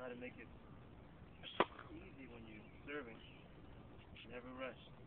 how to make it easy when you're serving. Never rush.